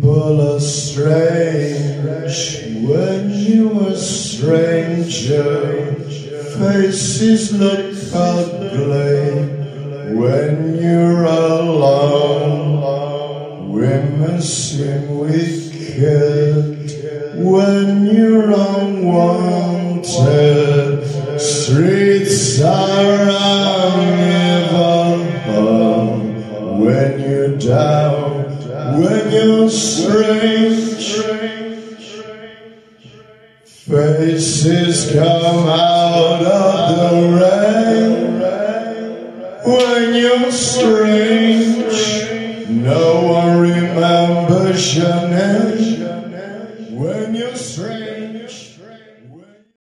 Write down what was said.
People are strange when you're a stranger. Faces look ugly when you're alone. Women seem wicked when you're unwanted. Streets are uneven when you're down, when you're strange. Faces come out of the rain when you're strange. No one remembers your name when you're strange.